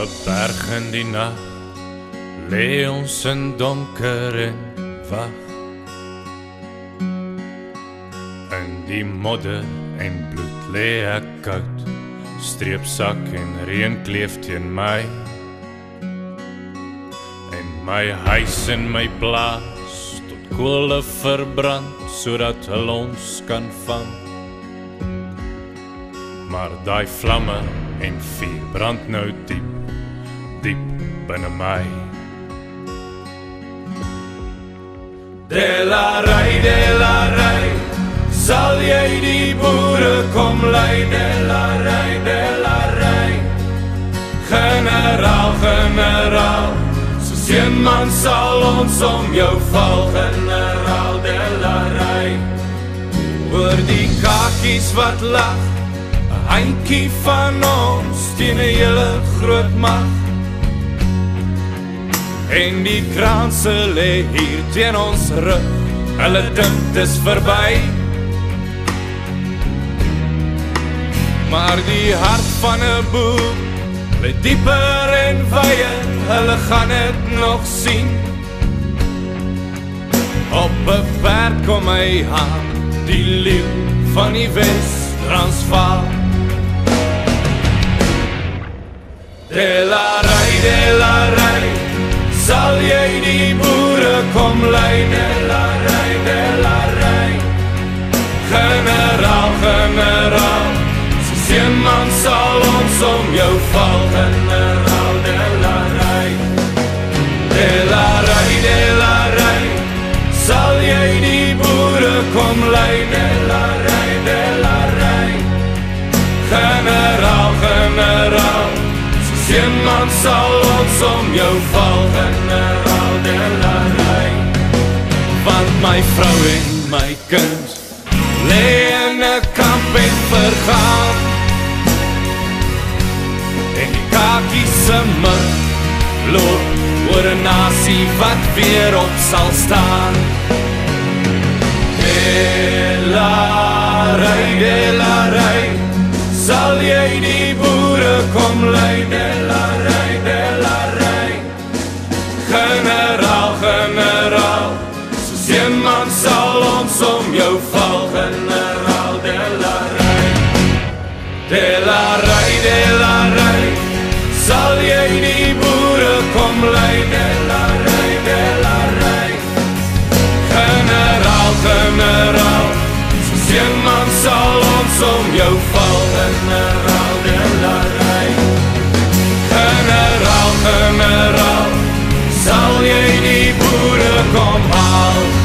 berg in die nacht, lê ons in donker en wag. In die modder en bloed lê ek koud, streepsak en reën kleef teen my. En my huis en my plaas tot kole verbrand, sodat hulle ons kan vang. Maar daai vlamme en vuur brand nou diep, diep binne my. Delarai, sal jy die boere kom lei? Delarai, generaal, soos een man sal ons om jou val, generaal. Delarai, oor die kakies wat lag, 'n handjie van ons teen 'n hele groot mag. En die kraanse lê hier teen ons rug, hulle dink dis verby. Maar die hart van 'n boer lê dieper en wyer, hulle gaan dit nog sien. Op 'n berg kom hy aan, die leeu van die Wes-Transvaal. Delarai, sal jy die boere kom lei? Delarai, generaal, soos een man sal ons om jou val, generaal. Delarai, sal jy die boere kom lei? Delarai, generaal, een man sal ons om jou val, generaal. Delarai, want my vrou en my kind lê in 'n kamp en vergaan, en die kakies se mug loop oor 'n nasie wat weer op sal staan. Delarai, sal jy die boere kom lei? Delarai, generaal, soos een man sal ons om jou val, generaal. Delarai, sal jy die boere kom lei? Delarai, generaal, soos een man sal ons om jou val, generaal. Generaal, sal jy die boere kom haal?